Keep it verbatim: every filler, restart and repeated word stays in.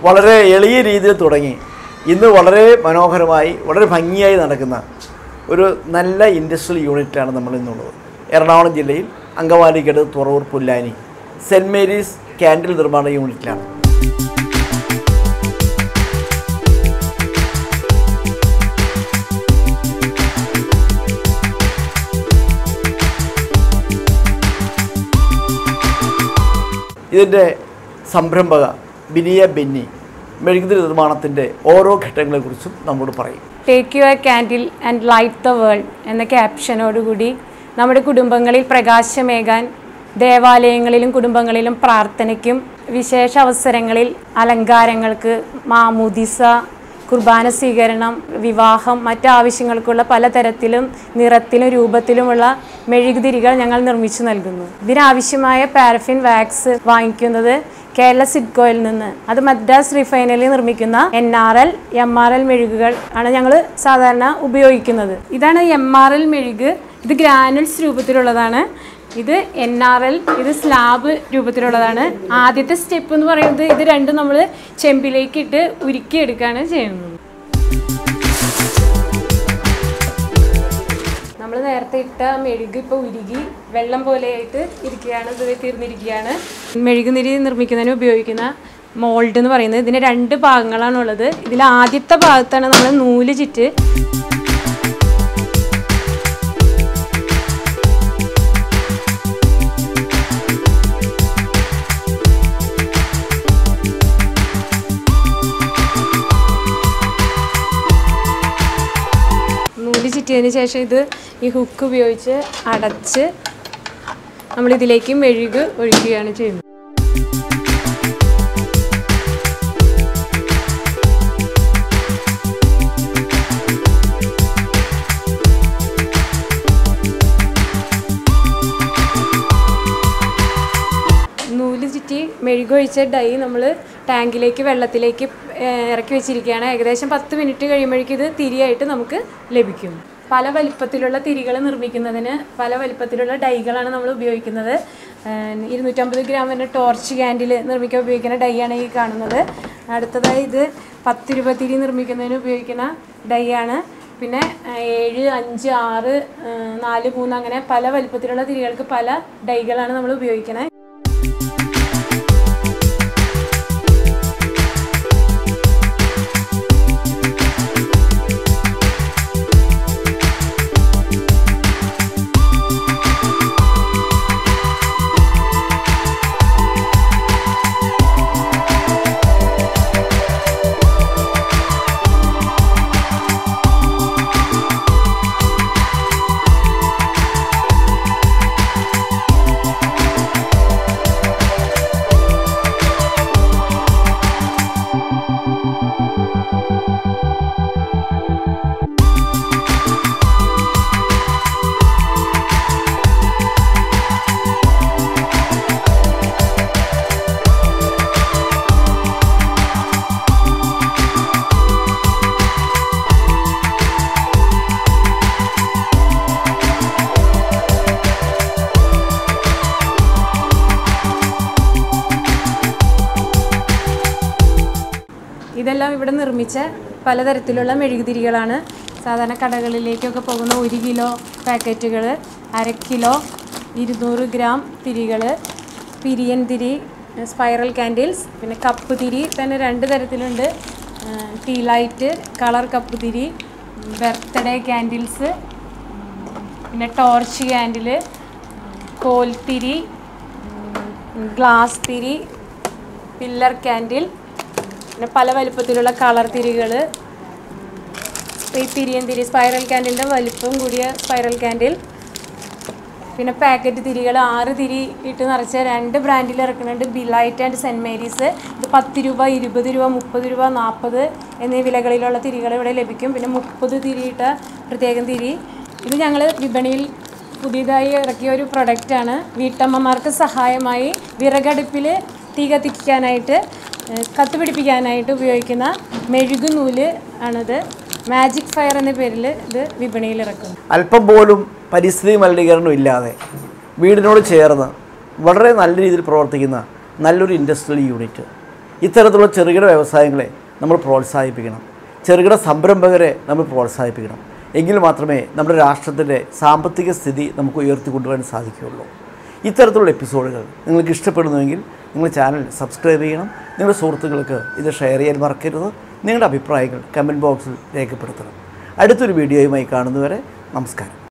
വളരെ എളിയ രീതിയിൽ തുടങ്ങി ഇന്ന് വളരെ മനോഹരമായി വളരെ ഭംഗിയായി നടക്കുന്ന ഒരു നല്ല ഇൻഡസ്ട്രിയൽ യൂണിറ്റാണ് നമ്മൾ ഇന്നുള്ളത്. എറണാകുളം ജില്ലയിൽ അങ്കമാലിക്കടുത്ത് Thuravoor Pullani saint Marys candle നിർമ്മാണ യൂണിറ്റിലാണ്. ഇതിൻ്റെ സംരംഭക ബിനിയ ബെന്നി മെഴുകുതിരി നിർമ്മാണത്തിൻ്റെ ഓരോ ഘട്ടങ്ങളെക്കുറിച്ചും നമ്മോട് പറയും. Take your candle and light the world എന്ന ക്യാപ്ഷനോടുകൂടി നമ്മുടെ കുടുംബങ്ങളിൽ പ്രകാശമേകാൻ ദേവാലയങ്ങളിലും കുടുംബങ്ങളിലും പ്രാർത്ഥനയ്ക്കും വിശേഷ അവസരങ്ങളിൽ അലങ്കാരങ്ങൾക്ക് മാമോദിസ, കുർബാന സ്വീകരണം, വിവാഹം, മറ്റ് ആവശ്യങ്ങൾക്കുള്ള പലതരത്തിലും നിറത്തിലും രൂപത്തിലുമുള്ള മെഴുകുതിരികൾ ഞങ്ങൾ നിർമ്മിച്ചു നൽകുന്നു. ഇതിനാവശ്യമായ പാരഫിൻ വാക്സ് വാങ്ങിക്കുന്നത് കേരള സിഡ്കോയിൽ നിന്ന്. അത് മദ്രാസ് റിഫൈനറിൽ നിർമ്മിക്കുന്ന N R L M R L മെഴുകുകൾ ആണ് ഞങ്ങൾ സാധാരണ ഉപയോഗിക്കുന്നത്. ഇതാണ് എം ആർ എൽ മെഴുക്. ഇത് ഗ്രാനുൾസ് രൂപത്തിലുള്ളതാണ്. ഇത് എൻ ആർ എൽ, ഇത് സ്ലാബ് രൂപത്തിലുള്ളതാണ്. ആദ്യത്തെ സ്റ്റെപ്പ് എന്ന് പറയുന്നത് ഇത് രണ്ടും നമ്മൾ ചെമ്പിലേക്ക് ഇട്ട് ഉരുക്കിയെടുക്കുകയാണ് ചെയ്യുന്നത്. നമ്മൾ നേരത്തെ ഇട്ട മെഴുക് ഇപ്പോൾ ഉരുകി വെള്ളം പോലെയായിട്ട് ഇരിക്കുകയാണ്. ഇത് തീർന്നിരിക്കുകയാണ്. മെഴുകുതിരി നിർമ്മിക്കുന്നതിന് ഉപയോഗിക്കുന്ന മോൾഡ് എന്ന് പറയുന്നത് ഇതിന് രണ്ട് ഭാഗങ്ങളാണുള്ളത്. ഇതിൽ ആദ്യത്തെ ഭാഗത്താണ് നമ്മൾ നൂല് ചുറ്റ് നൂല് ചുറ്റിയതിന് ശേഷം ഇത് ഈ ഹുക്ക് ഉപയോഗിച്ച് അടച്ച് നമ്മളിതിലേക്ക് മെഴുക് ഒഴിക്കുകയാണ് ചെയ്യുന്നത്. നൂല് ചുറ്റി മെഴുകൊഴിച്ച ഡൈ നമ്മൾ ടാങ്കിലേക്ക് വെള്ളത്തിലേക്ക് ഇറക്കി വെച്ചിരിക്കുകയാണ്. ഏകദേശം പത്ത് മിനിറ്റ് കഴിയുമ്പോഴേക്കും ഇത് തിരിയായിട്ട് നമുക്ക് ലഭിക്കും. പല വലിപ്പത്തിലുള്ള തിരികൾ നിർമ്മിക്കുന്നതിന് പല വലിപ്പത്തിലുള്ള ഡൈകളാണ് നമ്മൾ ഉപയോഗിക്കുന്നത്. ഇരുന്നൂറ്റമ്പത് ഗ്രാം എന്ന ടോർച്ച് ക്യാൻഡിൽ നിർമ്മിക്കാൻ ഉപയോഗിക്കുന്ന ഡൈ ആണ് ഈ കാണുന്നത്. അടുത്തതായി ഇത് പത്ത് രൂപ തിരി നിർമ്മിക്കുന്നതിന് ഉപയോഗിക്കുന്ന ഡൈ ആണ്. പിന്നെ ഏഴ്, അഞ്ച്, ആറ്, നാല്, മൂന്ന് അങ്ങനെ പല വലിപ്പത്തിലുള്ള തിരികൾക്ക് പല ഡൈകളാണ് നമ്മൾ ഉപയോഗിക്കുന്നത്. ഇതെല്ലാം ഇവിടെ നിർമ്മിച്ച പലതരത്തിലുള്ള മെഴുകുതിരികളാണ്. സാധാരണ കടകളിലേക്കൊക്കെ പോകുന്ന ഒരു കിലോ പാക്കറ്റുകൾ, അര കിലോ, ഇരുന്നൂറ് ഗ്രാം തിരികൾ, പിരിയൻ തിരി, സ്പൈറൽ ക്യാൻഡിൽസ്, പിന്നെ കപ്പ് തിരി തന്നെ രണ്ട് തരത്തിലുണ്ട്. ടീ ലൈറ്റ്, കളർ കപ്പ് തിരി, ബർത്ത്ഡേ ക്യാൻഡിൽസ്, പിന്നെ ടോർച്ച് ക്യാൻഡിൽ, കോൽത്തിരി, ഗ്ലാസ് തിരി, പില്ലർ ക്യാൻഡിൽ, പിന്നെ പല വലുപ്പത്തിലുള്ള കളർ തിരികൾ. ഈ പിരിയൻ തിരി സ്പൈറൽ ക്യാൻഡിലിൻ്റെ വലിപ്പം കൂടിയ സ്പൈറൽ ക്യാൻഡിൽ. പിന്നെ പാക്കറ്റ് തിരികൾ ആറ് തിരി ഇട്ട് നിറച്ച രണ്ട് ബ്രാൻഡിൽ ഇറക്കുന്നുണ്ട്. ബിലൈറ്റ് ആൻഡ് സെൻറ്റ് മേരീസ്. ഇത് പത്ത് രൂപ, ഇരുപത് രൂപ, മുപ്പത് രൂപ, നാൽപ്പത് എന്നീ വിലകളിലുള്ള തിരികൾ ഇവിടെ ലഭിക്കും. പിന്നെ മുപ്പത് തിരിയിട്ട പ്രത്യേകം തിരി. ഇത് ഞങ്ങൾ വിപണിയിൽ പുതിയതായി ഇറക്കിയ ഒരു പ്രൊഡക്റ്റാണ്. വീട്ടമ്മമാർക്ക് സഹായമായി വിറകടുപ്പിൽ തീ കത്തിക്കാനായിട്ട് കത്തുപിടിപ്പിക്കാനായിട്ട് ഉപയോഗിക്കുന്ന മെഴുകു നൂല് ആണിത്. മാജിക് ഫയർ എന്ന പേരിൽ ഇത് വിപണിയിൽ ഇറക്കുന്നു. അല്പം പോലും പരിസ്ഥിതി മലിനീകരണം ഇല്ലാതെ വീടിനോട് ചേർന്ന് വളരെ നല്ല രീതിയിൽ പ്രവർത്തിക്കുന്ന നല്ലൊരു ഇൻഡസ്ട്രിയൽ യൂണിറ്റ് ഇത്തരത്തിലുള്ള ചെറുകിട വ്യവസായങ്ങളെ നമ്മൾ പ്രോത്സാഹിപ്പിക്കണം. ചെറുകിട സംരംഭകരെ നമ്മൾ പ്രോത്സാഹിപ്പിക്കണം. എങ്കിൽ മാത്രമേ നമ്മുടെ രാഷ്ട്രത്തിൻ്റെ സാമ്പത്തിക സ്ഥിതി നമുക്ക് ഉയർത്തിക്കൊണ്ടുവരാൻ സാധിക്കുകയുള്ളൂ. ഇത്തരത്തിലുള്ള എപ്പിസോഡുകൾ നിങ്ങൾക്ക് ഇഷ്ടപ്പെടുന്നുവെങ്കിൽ നിങ്ങൾ ചാനൽ സബ്സ്ക്രൈബ് ചെയ്യണം. നിങ്ങളുടെ സുഹൃത്തുക്കൾക്ക് ഇത് ഷെയർ ചെയ്യാൻ മറക്കരുത്. നിങ്ങളുടെ അഭിപ്രായങ്ങൾ കമൻറ്റ് ബോക്സിൽ രേഖപ്പെടുത്തണം. അടുത്തൊരു വീഡിയോയുമായി കാണുന്നവരെ നമസ്കാരം.